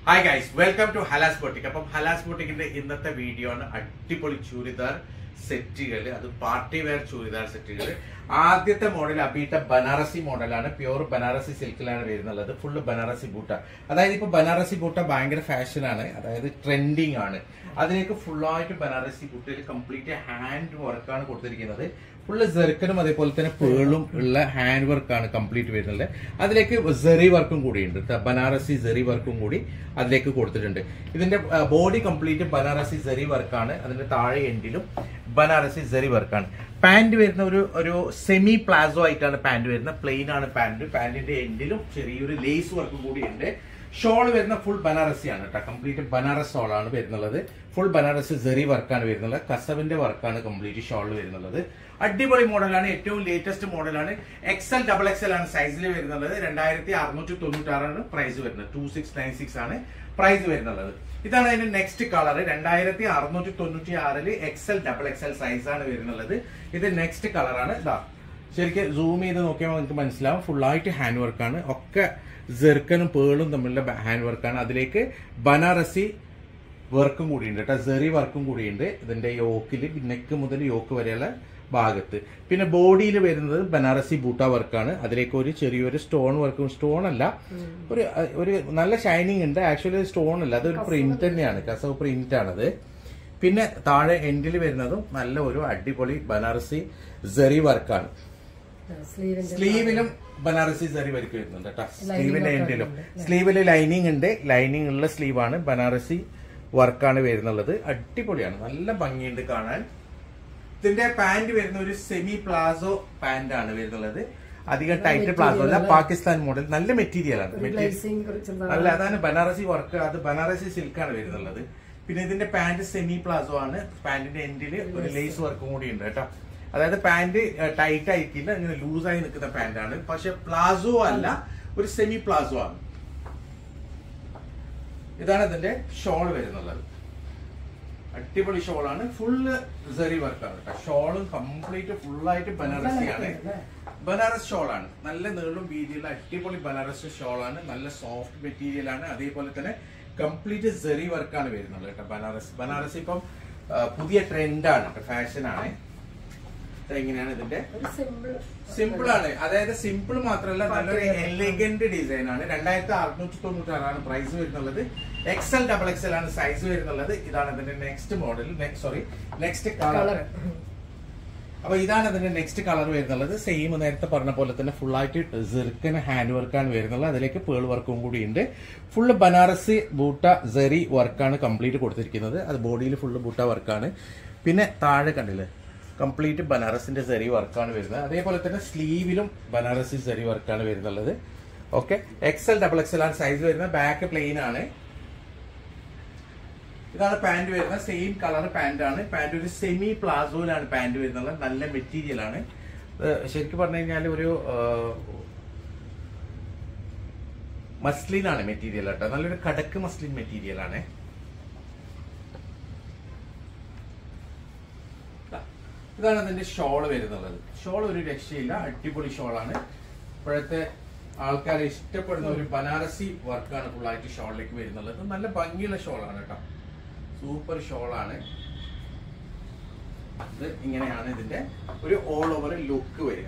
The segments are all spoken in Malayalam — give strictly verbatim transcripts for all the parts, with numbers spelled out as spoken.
Hi guys, welcome to Halas Boutique. അപ്പം ഹലാസ് ബോട്ടിക്കിന്റെ ഇന്നത്തെ വീഡിയോ ആണ് അടിപൊളി ചൂരിദാർ സെറ്റുകൾ, അത് പാർട്ടി വെയർ ചൂരിദാർ സെറ്റുകൾ. ആദ്യത്തെ മോഡൽ അബീട്ട ബനാറസി മോഡലാണ്, പ്യൂർ ബനാറസി സിൽക്കിലാണ് വരുന്നുള്ളത്. ഫുള്ള് ബനാറസി ബൂട്ട, അതായത് ഇപ്പൊ ബനാറസി ബൂട്ട ഭയങ്കര ഫാഷനാണ്, അതായത് ട്രെൻഡിങ് ആണ്. അതിലേക്ക് ഫുള്ളായിട്ട് ബനാറസി ബൂട്ടയിൽ കംപ്ലീറ്റ് ഹാൻഡ് വർക്കാണ് കൊടുത്തിരിക്കുന്നത്. ഫുള്ള് ജെർക്കനും അതേപോലെ തന്നെ പേളും ഉള്ള ഹാൻഡ് വർക്കാണ് കംപ്ലീറ്റ് വരുന്നത്. അതിലേക്ക് സെറി വർക്കും കൂടിയുണ്ട്, ബനാറസി സെറി വർക്കും കൂടി അതിലേക്ക് കൊടുത്തിട്ടുണ്ട്. ഇതിന്റെ ബോഡി കംപ്ലീറ്റ് ബനാറസി സെറി വർക്കാണ്, അതിന്റെ താഴെ എൻഡിലും ബനാറസി സെറി വർക്കാണ്. പാന്റ് വരുന്ന ഒരു ഒരു സെമി പ്ലാസോ ആയിട്ടാണ് പാന്റ് വരുന്നത്, പ്ലെയിൻ ആണ് പാന്റ്. പാന്റിന്റെ എൻഡിലും ചെറിയൊരു ലേസ് വർക്കും കൂടി ഉണ്ട്. ഷോൾ വരുന്ന ഫുൾ ബനാറസി ആണ് കേട്ടോ, കംപ്ലീറ്റ് ബനാറസ് ഷോൾ ആണ് വരുന്നത്. ഫുൾ ബനാറസി സെറി വർക്കാണ് വരുന്നത്, കസവിന്റെ വർക്കാണ് കംപ്ലീറ്റ് ഷോൾ വരുന്നത്. അടിപൊളി മോഡലാണ്, ഏറ്റവും ലേറ്റസ്റ്റ് മോഡലാണ്. എക്സൽ ഡബിൾ എക്സൽ ആണ് സൈസിൽ വരുന്നത്. രണ്ടായിരത്തി അറുന്നൂറ്റി തൊണ്ണൂറ്റി ആറാണ് പ്രൈസ് വരുന്നത്. ടു സിക്സ് നയൻ സിക്സ് ആണ് പ്രൈസ് വരുന്നത്. ഇതാണ് അതിന്റെ നെക്സ്റ്റ് കളർ. രണ്ടായിരത്തി അറുന്നൂറ്റി തൊണ്ണൂറ്റി ആറില് എക്സൽ ഡബിൾ എക്സൽ സൈസ് ആണ് വരുന്നത്. ഇത് നെക്സ്റ്റ് കളറാണ്. ഇതാ ശരിക്കും സൂം ചെയ്ത് നോക്കിയാൽ നിങ്ങൾക്ക് മനസ്സിലാവും, ഫുള്ളായിട്ട് ഹാൻഡ് വർക്കാണ്. ഒക്കെ ജെർക്കനും പേളും തമ്മിലുള്ള ഹാൻഡ് വർക്കാണ്. അതിലേക്ക് ബനാറസി വർക്കും കൂടിയുണ്ട് കേട്ടോ, സെറി വർക്കും കൂടിയുണ്ട് ഇതിന്റെ യോക്കിൽ, നെക്ക് മുതൽ യോക്ക് വരെയുള്ള ഭാഗത്ത്. പിന്നെ ബോഡിയിൽ വരുന്നത് ബനാറസി ബൂട്ട വർക്കാണ്. അതിലേക്ക് ഒരു ചെറിയൊരു സ്റ്റോൺ വർക്കും, സ്റ്റോൺ അല്ല, ഒരു ഒരു നല്ല ഷൈനിങ് ഉണ്ട്. ആക്ച്വലി സ്റ്റോൺ അല്ല, അതൊരു പ്രിന്റ് തന്നെയാണ്, കസവ് പ്രിന്റ് ആണത്. പിന്നെ താഴെ എൻഡിൽ വരുന്നതും നല്ല ഒരു അടിപൊളി ബനാറസി സെറി വർക്കാണ്. സ്ലീവിലും ബനാറസി സെറി വർക്ക് വരുന്നുണ്ട് കേട്ടോ, സ്ലീവിന്റെ എൻഡിലും. സ്ലീവില് ലൈനിങ് ഉണ്ട്, ലൈനിങ് ഉള്ള സ്ലീവാണ്, ബനാറസി വർക്കാണ് വരുന്നുള്ളത്. അടിപൊളിയാണ്, നല്ല ഭംഗിയുണ്ട് കാണാൻ. ഇതിന്റെ പാന്റ് വരുന്ന ഒരു സെമി പ്ലാസോ പാന്റ് ആണ് വരുന്നത്, അധികം ടൈറ്റ് പ്ലാസോ അല്ല, പാകിസ്ഥാൻ മോഡൽ. നല്ല മെറ്റീരിയൽ ആണ്, അല്ല അതാണ് ബനാറസി വർക്ക്, അത് ബനാറസി സിൽക്കാണ് വരുന്നുള്ളത്. പിന്നെ ഇതിന്റെ പാന്റ് സെമി പ്ലാസോ ആണ്, പാന്റിന്റെ എൻഡില് ഒരു ലേസ് വർക്കും കൂടി ഉണ്ട് കേട്ടോ. അതായത് പാന്റ് ടൈറ്റ് ആയിരിക്കില്ല, ഇങ്ങനെ ലൂസായി നിൽക്കുന്ന പാന്റ് ആണ്, പക്ഷെ പ്ലാസോ അല്ല, ഒരു സെമി പ്ലാസോ ആണ്. ഇതാണ് ഇതിന്റെ ഷോൾ വരുന്നുള്ളത്. അടിപൊളി ഷോളാണ്, ഫുള്ള് സെറി വർക്കാണ് കേട്ടോ. ഷോളും കംപ്ലീറ്റ് ഫുള്ളായിട്ട് ബനാറസി ആണ്, ബനാറസ് ഷോളാണ്. നല്ല നീളും വീതിയുള്ള അടിപൊളി ബനാറസ് ഷോളാണ്, നല്ല സോഫ്റ്റ് മെറ്റീരിയൽ ആണ്. അതേപോലെ തന്നെ കംപ്ലീറ്റ് സെറി വർക്കാണ് വരുന്നത് കേട്ടോ. ബനാറസ് ബനാറസ് ഇപ്പം പുതിയ ട്രെൻഡാണ് കേട്ടോ, ഫാഷനാണ്. എങ്ങനെയാണ് ഇതിന്റെ സിമ്പിൾ ആണ്, അതായത് സിമ്പിൾ മാത്രമല്ല നല്ലൊരു എലിഗന്റ് ഡിസൈൻ ആണ്. രണ്ടായിരത്തി അറുന്നൂറ്റി തൊണ്ണൂറ്റി ആറാണ് പ്രൈസ് വരുന്നുള്ളത്. എക്സൽ ഡബിൾ എക്സൽ ആണ് സൈസ് വരുന്നുള്ളത്. ഇതാണ് ഇതിന്റെ next model, sorry next colour. അപ്പൊ ഇതാണ് ഇതിന്റെ നെക്സ്റ്റ് കളർ വരുന്നുള്ളത്. സെയിം നേരത്തെ പറഞ്ഞ പോലെ തന്നെ ഫുൾ ആയിട്ട് ജെർക്കൻ ഹാൻഡ് വർക്കാണ് വരുന്നത്. അതിലേക്ക് പേൾ വർക്കും കൂടി ഉണ്ട്. ഫുള്ള് ബനാറസി ബൂട്ട സെറി വർക്കാണ് കംപ്ലീറ്റ് കൊടുത്തിരിക്കുന്നത്. അത് ബോഡിയിൽ ഫുള്ള് ബൂട്ട വർക്കാണ്. പിന്നെ താഴെ കണ്ടില്ലേ, കംപ്ലീറ്റ് ബനാറസിന്റെ സെറി വർക്കാണ് വരുന്നത്. അതേപോലെ തന്നെ സ്ലീവിലും ബനാറസി സെറി വർക്കാണ് വരുന്നുള്ളത്. ഓക്കെ, എക്സൽ ഡബിൾ എക്സൽ ആണ് സൈസ് വരുന്നത്. ബാക്ക് പ്ലെയിൻ ആണ്. ഇതാണ് പാന്റ് വരുന്നത്, സെയിം കളർ പാന്റ് ആണ്. പാന്റ് ഒരു സെമി പ്ലാസോയിലാണ് പാന്റ് വരുന്നത്. നല്ല മെറ്റീരിയൽ ആണ്. ശരിക്കും പറഞ്ഞു കഴിഞ്ഞാൽ ഒരു മസ്ലിൻ ആണ് മെറ്റീരിയൽ കേട്ടോ, നല്ലൊരു കടക്ക് മസ്ലിൻ മെറ്റീരിയൽ ആണ്. ഇതാണ് അതിന്റെ ഷോൾ വരുന്നുള്ളത്. ഷോൾ ഒരു രക്ഷയില്ല, അടിപൊളി ഷോളാണ്. ഇപ്പോഴത്തെ ആൾക്കാരെ ഇഷ്ടപ്പെടുന്ന ഒരു ബനാറസി വർക്കാണ് ഫുള്ളായിട്ട് ഷോളിലേക്ക് വരുന്നുള്ളത്. നല്ല ഭംഗിയുള്ള ഷോളാണ് കേട്ടോ, സൂപ്പർ ഷോളാണ്. ഇത് ഇങ്ങനെയാണ് ഇതിന്റെ ഒരു ഓൾ ഓവർ ലുക്ക് വരിക.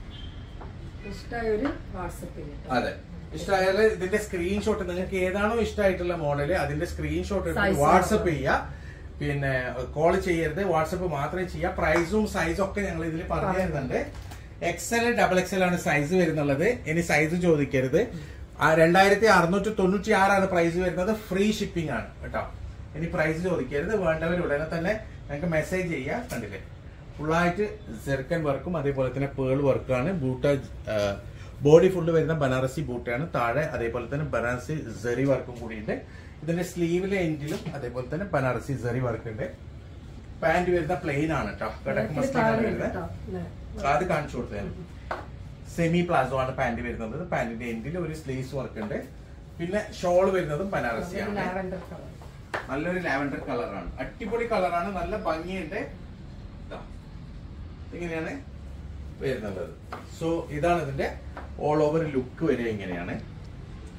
അതെ, ഇഷ്ടമായാലും ഇതിന്റെ സ്ക്രീൻഷോട്ട്, നിങ്ങൾക്ക് ഏതാണോ ഇഷ്ടമായിട്ടുള്ള മോഡല് അതിന്റെ സ്ക്രീൻഷോട്ട് എടുത്ത് വാട്സപ്പ് ചെയ്യുക. പിന്നെ കോൾ ചെയ്യരുത്, വാട്സപ്പ് മാത്രമേ ചെയ്യാം. പ്രൈസും സൈസും ഒക്കെ ഞങ്ങൾ ഇതിൽ പറഞ്ഞു തരുന്നുണ്ട്. എക്സൽ ഡബിൾ എക്സൽ ആണ് സൈസ് വരുന്നുള്ളത്. ഇനി സൈസ് ചോദിക്കരുത്. രണ്ടായിരത്തി അറുന്നൂറ്റി തൊണ്ണൂറ്റി ആറാണ് പ്രൈസ് വരുന്നത്. ഫ്രീ ഷിപ്പിംഗ് ആണ് കേട്ടോ. ഇനി പ്രൈസ് ചോദിക്കരുത്. വേണ്ടവർ ഉടനെ തന്നെ ഞങ്ങൾക്ക് മെസ്സേജ് ചെയ്യുക. കണ്ടില്ലേ, ഫുള്ളായിട്ട് ജെർക്കൻ വർക്കും അതേപോലെ തന്നെ പേൾ വർക്കാണ്. ബൂട്ട ബോഡി ഫുള്ള് വരുന്ന ബനാറസി ബൂട്ടയാണ്. താഴെ അതേപോലെ തന്നെ ബനാറസി സെറി വർക്കും കൂടിയുണ്ട്. ഇതിന്റെ സ്ലീവിലെ എൻഡിലും അതേപോലെ തന്നെ ബനാറസി സെറി വർക്ക് ഉണ്ട്. പാന്റ് വരുന്ന പ്ലെയിൻ ആണ് കേട്ടോ, കടക്ക് മസ്ലിനാണ് വരുന്നത്. അത് കാണിച്ചു കൊടുത്തത് സെമി പ്ലാസോ ആണ് പാന്റ് വരുന്നത്. പാന്റിന്റെ എൻഡിൽ ഒരു സ്ലീവ്സ് വർക്ക് ഉണ്ട്. പിന്നെ ഷോൾ വരുന്നതും ബനാറസിയാണ്, നല്ലൊരു ലാവൻഡർ കളറാണ്. അടിപൊളി കളറാണ്, നല്ല ഭംഗിയുണ്ട്. ഇങ്ങനെയാണ് വരുന്നത്. സോ ഇതാണ് ഇതിന്റെ ഓൾ ഓവർ ലുക്ക് വരെ. ഇങ്ങനെയാണ്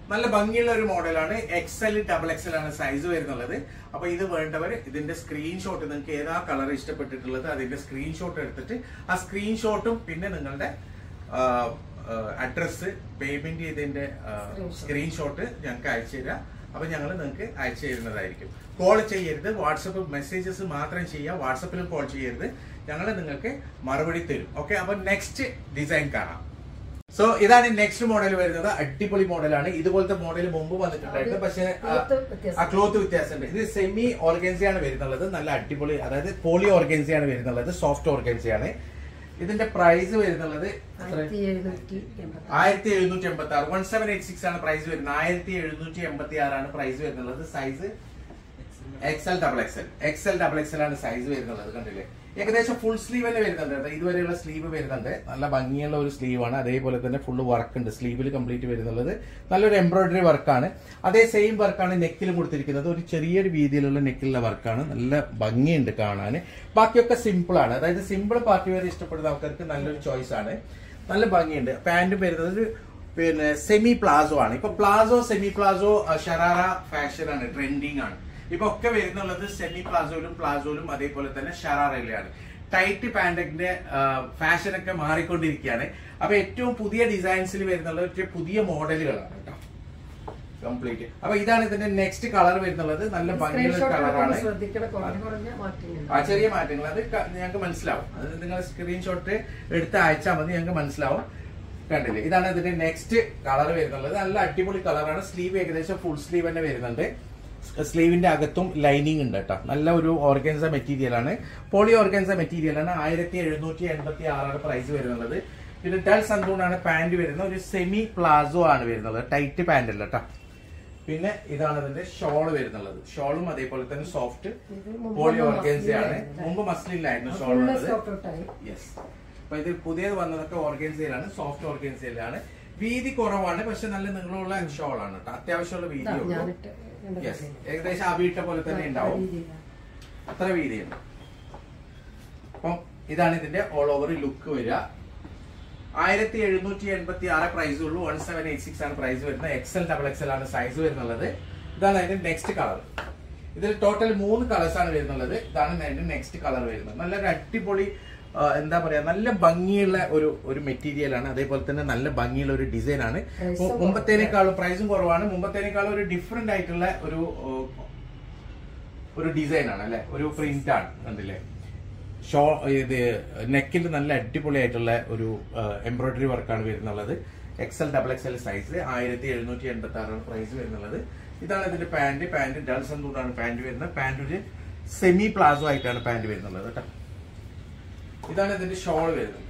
നല്ല ഭംഗിയുള്ള ഒരു മോഡലാണ്. എക്സൽ ഡബിൾ എക്സൽ ആണ് സൈസ് വരുന്നുള്ളത്. അപ്പൊ ഇത് വേണ്ടവർ ഇതിന്റെ സ്ക്രീൻഷോട്ട്, നിങ്ങൾക്ക് ഏതാ കളർ ഇഷ്ടപ്പെട്ടിട്ടുള്ളത് അതിന്റെ സ്ക്രീൻഷോട്ട് എടുത്തിട്ട് ആ സ്ക്രീൻഷോട്ടും പിന്നെ നിങ്ങളുടെ അഡ്രസ്, പേയ്മെന്റ് ചെയ്തതിന്റെ സ്ക്രീൻഷോട്ട് ഞങ്ങൾക്ക് അയച്ചു തരാം. അപ്പൊ ഞങ്ങൾ നിങ്ങൾക്ക് അയച്ചു തരുന്നതായിരിക്കും. കോൾ ചെയ്യരുത്, വാട്സപ്പ് മെസ്സേജസ് മാത്രം ചെയ്യുക. വാട്സപ്പിലും കോൾ ചെയ്യരുത്, ഞങ്ങൾ നിങ്ങൾക്ക് മറുപടി തരും. ഓക്കെ, അപ്പൊ നെക്സ്റ്റ് ഡിസൈൻ കാണാം. സോ ഇതാണ് നെക്സ്റ്റ് മോഡൽ വരുന്നത്. അടിപൊളി മോഡലാണ്. ഇതുപോലത്തെ മോഡൽ മുമ്പ് വന്നിട്ടുണ്ടായിരുന്നു, പക്ഷെ ആ ക്ലോത്ത് വ്യത്യാസമുണ്ട്. ഇത് സെമി ഓർഗൻസിയാണ് വരുന്നുള്ളത്. നല്ല അടിപൊളി, അതായത് പോളി ഓർഗൻസിയാണ് വരുന്നുള്ളത്. സോഫ്റ്റ് ഓർഗൻസിയാണ്. ഇതിന്റെ പ്രൈസ് വരുന്നുള്ളത് ആയിരത്തി എഴുന്നൂറ്റി എൺപത്തി ആറ് വൺ സെവൻ എയ്റ്റ് സിക്സ് ആണ് പ്രൈസ് വരുന്നത്. ആയിരത്തി എഴുന്നൂറ്റി എൺപത്തി ആറാണ് പ്രൈസ് വരുന്നുള്ളത്. Size XL double XL XL double XL ആണ് സൈസ് വരുന്നുള്ളത്. കണ്ടില്ലേ, ഏകദേശം ഫുൾ സ്ലീവ് തന്നെ വരുന്നുണ്ട്. ഇതുവരെയുള്ള സ്ലീവ് വരുന്നുണ്ട്. നല്ല ഭംഗിയുള്ള ഒരു സ്ലീവ് ആണ്. അതേപോലെ തന്നെ ഫുള്ള് വർക്ക് ഉണ്ട് സ്ലീവിൽ കംപ്ലീറ്റ് വരുന്നുള്ളത്. നല്ലൊരു എംബ്രോയിഡറി വർക്കാണ്. അതേ സെയിം വർക്കാണ് നെക്കിലും കൊടുത്തിരിക്കുന്നത്. ഒരു ചെറിയൊരു രീതിയിലുള്ള നെക്കിലുള്ള വർക്കാണ്. നല്ല ഭംഗിയുണ്ട് കാണാൻ. ബാക്കിയൊക്കെ സിമ്പിൾ ആണ്. അതായത് സിമ്പിൾ പാർട്ടി വെയർ ഇഷ്ടപ്പെടുന്ന ആൾക്കാർക്ക് നല്ലൊരു ചോയ്സ് ആണ്. നല്ല ഭംഗിയുണ്ട്. പാന്റ് വരുന്നത് പിന്നെ സെമി പ്ലാസോ ആണ്. ഇപ്പൊ palazzo, semi palazzo, sharara fashion ആണ്, ട്രെൻഡിങ് ആണ്. ഇപ്പൊ ഒക്കെ വരുന്നുള്ളത് സെമി പ്ലാസോയിലും പ്ലാസോയിലും അതേപോലെ തന്നെ ഷറാറയിലാണ്. ടൈറ്റ് പാന്റിന്റെ ഫാഷനൊക്കെ മാറിക്കൊണ്ടിരിക്കുകയാണ്. അപ്പൊ ഏറ്റവും പുതിയ ഡിസൈൻസിൽ വരുന്നുള്ളത് പുതിയ മോഡലുകളാണ് കേട്ടോ കംപ്ലീറ്റ്. അപ്പൊ ഇതാണ് ഇതിന്റെ നെക്സ്റ്റ് കളർ വരുന്നുള്ളത്. നല്ല ഭംഗിയുള്ള കളറാണ്. ആ ചെറിയ മാറ്റങ്ങൾ അത് ഞങ്ങൾക്ക് മനസ്സിലാവും. അത് നിങ്ങൾ സ്ക്രീൻഷോട്ട് എടുത്ത് അയച്ചാൽ മതി, ഞങ്ങൾക്ക് മനസ്സിലാവും. കണ്ടില്ലേ, ഇതാണ് ഇതിന്റെ നെക്സ്റ്റ് കളർ വരുന്നുള്ളത്. നല്ല അടിപൊളി കളറാണ്. സ്ലീവ് ഏകദേശം ഫുൾ സ്ലീവ് തന്നെ വരുന്നുണ്ട്. സ്ലീവിന്റെ അകത്തും ലൈനിങ് ഉണ്ട് കേട്ടോ. നല്ല ഒരു ഓർഗൻസ മെറ്റീരിയൽ ആണ്. പോളി ഓർഗൻസ മെറ്റീരിയൽ ആണ്. ആയിരത്തി എഴുന്നൂറ്റി എൺപത്തി ആറാണ് പ്രൈസ് വരുന്നത്. പിന്നെ ഡൽ സന്തൂണാണ് പാന്റ് വരുന്നത്. ഒരു സെമി പ്ലാസോ ആണ് വരുന്നത്. ടൈറ്റ് പാന്റ് അല്ല കേട്ടോ. പിന്നെ ഇതാണ് ഇതിന്റെ ഷോള് വരുന്നുള്ളത്. ഷോളും അതേപോലെ തന്നെ സോഫ്റ്റ് പോളി ഓർഗൻസയാണ്. മുമ്പ് മസ്ലിനിലായിരുന്നു ഷോൾ വന്നത്. യെസ്, അപ്പൊ ഇത് പുതിയത് വന്നതൊക്കെ ഓർഗൻസയിലാണ്, സോഫ്റ്റ് ഓർഗൻസയിലാണ്. വീതി കുറവാണ്, പക്ഷെ നല്ല നീളമുള്ള ഷോളാണ് കേട്ടോ. അത്യാവശ്യമുള്ള വീതിയുള്ളൂ. യെസ്, ഏകദേശം ആ വീട്ടെ പോലെ തന്നെ ഉണ്ടാവും. അത്ര വീതിയുണ്ട്. അപ്പം ഇതാണ് ഇതിന്റെ ഓൾ ഓവർ ലുക്ക് വരിക. ആയിരത്തി എഴുന്നൂറ്റി എൺപത്തി ആറ് പ്രൈസ് ഉള്ളൂ. വൺ സെവൻ എയ്റ്റ് സിക്സ് ആണ് പ്രൈസ് വരുന്നത്. എക്സൽ ഡബിൾ എക്സൽ ആണ് സൈസ് വരുന്നുള്ളത്. ഇതാണ് അതിന്റെ നെക്സ്റ്റ് കളർ. ഇതിൽ ടോട്ടൽ മൂന്ന് കളേഴ്സ് ആണ് വരുന്നുള്ളത്. ഇതാണ് അതിന്റെ നെക്സ്റ്റ് കളർ വരുന്നത്. നല്ലൊരു അടിപൊളി, എന്താ പറയാ, നല്ല ഭംഗിയുള്ള ഒരു ഒരു മെറ്റീരിയൽ ആണ്. അതേപോലെ തന്നെ നല്ല ഭംഗിയുള്ള ഒരു ഡിസൈൻ ആണ്. മുമ്പത്തേനേക്കാളും പ്രൈസും കുറവാണ്. മുമ്പത്തേനേക്കാളും ഒരു ഡിഫറെന്റ് ആയിട്ടുള്ള ഒരു ഒരു ഡിസൈൻ ആണ് അല്ലെ, ഒരു പ്രിന്റ് ആണ്. കണ്ടില്ലേ, ഷോ ഇത് നെക്കിൽ നല്ല അടിപൊളിയായിട്ടുള്ള ഒരു എംബ്രോയിഡറി വർക്കാണ് വരുന്നുള്ളത്. എക്സൽ ഡബിൾ എക്സൽ സൈസ് ആയിരത്തി എഴുന്നൂറ്റി എൺപത്തി ആറാണ് പ്രൈസ് വരുന്നുള്ളത്. ഇതാണ് ഇതിന്റെ പാന്റ്. പാന്റ് ഡൾ സന്തൂറാണ് പാന്റ് വരുന്നത്. പാന്റ് ഒരു സെമി പ്ലാസോ ആയിട്ടാണ് പാന്റ് വരുന്നുള്ളത് കേട്ടോ. ഇതാണ് ഇതിന്റെ ഷോൾ വരുന്നത്.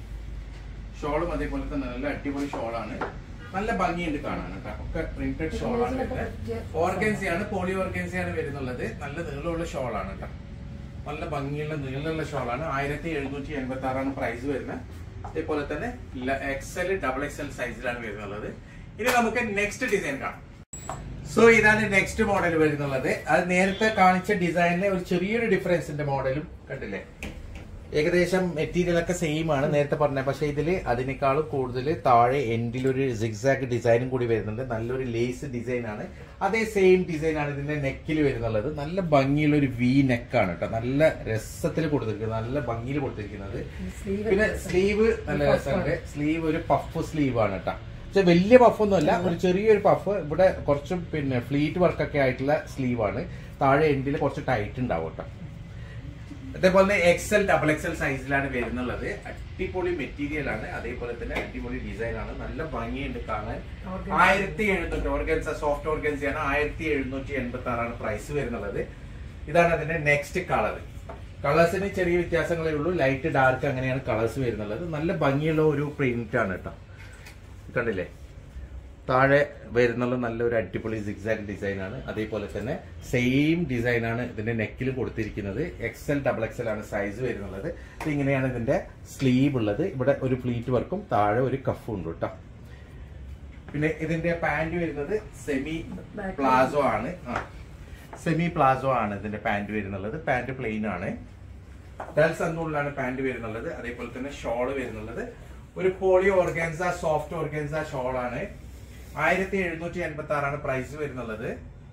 ഷോളും അതേപോലെ തന്നെ നല്ല അടിപൊളി ഷോളാണ്. നല്ല ഭംഗിയുണ്ട് കാണാൻ കേട്ടോ. ഒക്കെ പ്രിന്റഡ് ഷോളാണ് വരുന്നത്. ഓർഗൻസിയാണ്, പോളി ഓർഗൻസിയാണ് വരുന്നുള്ളത്. നല്ല നീളമുള്ള ഷോളാണ് കേട്ടോ. നല്ല ഭംഗിയുള്ള നീളമുള്ള ഷോളാണ്. ആയിരത്തി എഴുന്നൂറ്റി എൺപത്തി ആറാണ് പ്രൈസ് വരുന്നത്. അതേപോലെ തന്നെ എക്സൽ ഡബിൾ എക്സൽ സൈസിലാണ് വരുന്നുള്ളത്. ഇനി നമുക്ക് നെക്സ്റ്റ് ഡിസൈൻ കാണാം. സോ ഇതാണ് നെക്സ്റ്റ് മോഡൽ വരുന്നുള്ളത്. അത് നേരത്തെ കാണിച്ച ഡിസൈനിലെ ഒരു ചെറിയൊരു ഡിഫറൻസിന്റെ മോഡലും കണ്ടില്ലേ. ഏകദേശം മെറ്റീരിയൽ ഒക്കെ സെയിം ആണ് നേരത്തെ പറഞ്ഞ, പക്ഷെ ഇതിൽ അതിനേക്കാളും കൂടുതൽ താഴെ എൻഡിലൊരു സിഗ്സാഗ് ഡിസൈനും കൂടി വരുന്നുണ്ട്. നല്ലൊരു ലേസ് ഡിസൈൻ ആണ്. അതേ സെയിം ഡിസൈൻ ആണ് ഇതിന്റെ നെക്കിൽ വരുന്നുള്ളത്. നല്ല ഭംഗിയുള്ള ഒരു വി നെക്കാണ് കേട്ടോ. നല്ല രസത്തിൽ കൊടുത്തിരിക്കുന്നത്, നല്ല ഭംഗിയിൽ കൊടുത്തിരിക്കുന്നത്. പിന്നെ സ്ലീവ് നല്ല രസമുണ്ട്. സ്ലീവ് ഒരു പഫ് സ്ലീവ് ആണ് കേട്ടോ. പക്ഷെ വലിയ പഫൊന്നും അല്ല, ഒരു ചെറിയൊരു പഫ്. ഇവിടെ കുറച്ചും പിന്നെ ഫ്ലീറ്റ് വർക്കൊക്കെ ആയിട്ടുള്ള സ്ലീവ് ആണ്. താഴെ എൻഡിൽ കുറച്ച് ടൈറ്റ് ഉണ്ടാവും കേട്ടോ. അതേപോലെ എക്സൽ ഡബിൾ എക്സൽ സൈസിലാണ് വരുന്നുള്ളത്. അടിപൊളി മെറ്റീരിയൽ ആണ്. അതേപോലെ തന്നെ അടിപൊളി ഡിസൈൻ ആണ്. നല്ല ഭംഗിയുണ്ട് കാണാൻ. ആയിരത്തി എഴുന്നൂറ്റി ഓർഗൻസ സോഫ്റ്റ് ഓർഗൻസിയാണ്. ആയിരത്തി എഴുന്നൂറ്റി എൺപത്തി ആറാണ് പ്രൈസ് വരുന്നുള്ളത്. ഇതാണ് അതിന്റെ നെക്സ്റ്റ് കളർ. കളേഴ്സിന് ചെറിയ വ്യത്യാസങ്ങളേ ഉള്ളൂ. ലൈറ്റ് ഡാർക്ക് അങ്ങനെയാണ് കളേഴ്സ് വരുന്നുള്ളത്. നല്ല ഭംഗിയുള്ള ഒരു പ്രിന്റ് ആണ് കേട്ടോ. കണ്ടില്ലേ, താഴെ വരുന്നുള്ള നല്ലൊരു അടിപൊളി സിഗ്സാഗ് ഡിസൈൻ ആണ്. അതേപോലെ തന്നെ സെയിം ഡിസൈൻ ആണ് ഇതിന്റെ നെക്കിലും കൊടുത്തിരിക്കുന്നത്. എക്സൽ ഡബിൾ എക്സൽ ആണ് സൈസ് വരുന്നുള്ളത്. ഇങ്ങനെയാണ് ഇതിന്റെ സ്ലീവ് ഉള്ളത്. ഇവിടെ ഒരു ഫ്ലീറ്റ് വർക്കും താഴെ ഒരു കഫും ഉണ്ട് കേട്ടോ. പിന്നെ ഇതിന്റെ പാന്റ് വരുന്നത് സെമി പ്ലാസോ ആണ്. സെമി പ്ലാസോ ആണ് ഇതിന്റെ പാന്റ് വരുന്നുള്ളത്. പാന്റ് പ്ലെയിൻ ആണ്. ഡൽ സന്തൂറിലാണ് പാന്റ് വരുന്നുള്ളത്. അതേപോലെ തന്നെ ഷോള് വരുന്നുള്ളത് ഒരു poly organza soft organza shawl ആണ്. ആയിരത്തി എഴുന്നൂറ്റി എൺപത്തി ആറാണ് പ്രൈസ് വരുന്നുള്ളത്.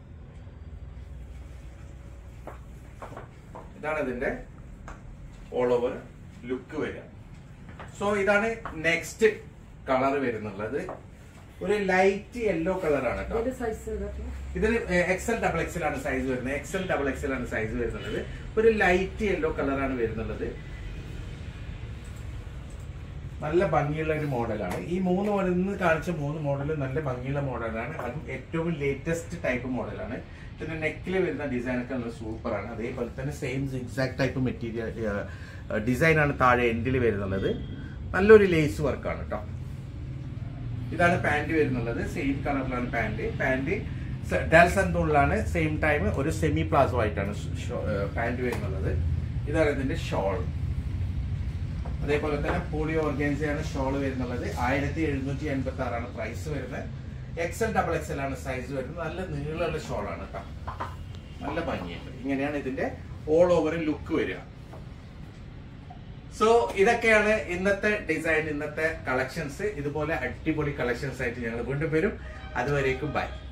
ഇതാണ് ഇതിന്റെ ഓൾ ഓവർ ലുക്ക് വരിക. സോ ഇതാണ് നെക്സ്റ്റ് കളർ വരുന്നുള്ളത്. ഒരു ലൈറ്റ് യെല്ലോ കളറാണ് കേട്ടോ. ഇതിന് എക്സൽ ഡബിൾ എക്സൽ ആണ് സൈസ് വരുന്നത്. എക്സൽ ഡബിൾ എക്സൽ ആണ് സൈസ് വരുന്നത്. ഒരു ലൈറ്റ് യെല്ലോ കളറാണ് വരുന്നുള്ളത്. നല്ല ഭംഗിയുള്ള ഒരു മോഡലാണ്. ഈ മൂന്ന് മോഡൽ ഇന്ന് കാണിച്ച മൂന്ന് മോഡലും നല്ല ഭംഗിയുള്ള മോഡലാണ്. അതും ഏറ്റവും ലേറ്റസ്റ്റ് ടൈപ്പ് മോഡലാണ്. ഇതിന്റെ നെക്കിൽ വരുന്ന ഡിസൈൻ ഒക്കെ നല്ല സൂപ്പറാണ്. അതേപോലെ തന്നെ same exact type material design ആണ് താഴെ എൻഡിൽ വരുന്നുള്ളത്. നല്ലൊരു ലേസ് വർക്കാണ് കേട്ടോ. ഇതാണ് പാന്റ് വരുന്നുള്ളത്. സെയിം കളറിലാണ് പാന്റ്. പാന്റ് ഡാൽ സന്തൂണിലാണ്. സെയിം ടൈം ഒരു സെമി പ്ലാസോ ആയിട്ടാണ് പാന്റ് വരുന്നുള്ളത്. ഇതാണ് ഇതിന്റെ ഷോൾ. അതേപോലെ തന്നെ പോളിയോ ഓർഗാൻസയാണ് ഷോൾ വരുന്നുള്ളത്. ആയിരത്തി എഴുന്നൂറ്റി എൺപത്തി ആറാണ് പ്രൈസ് വരുന്നത്. എക്സൽ ഡബിൾ എക്സൽ ആണ് സൈസ് വരുന്നത്. നല്ല നീളമുള്ള ഷോളാണ് കേട്ടോ. നല്ല ഭംഗിയുണ്ട്. ഇങ്ങനെയാണ് ഇതിന്റെ ഓൾ ഓവർ ലുക്ക് വരിക. സോ ഇതൊക്കെയാണ് ഇന്നത്തെ ഡിസൈൻ, ഇന്നത്തെ കളക്ഷൻസ്. ഇതുപോലെ അടിപൊളി കളക്ഷൻസ് ആയിട്ട് ഞങ്ങൾ വീണ്ടും വരും. അതുവരേക്കും ബൈ.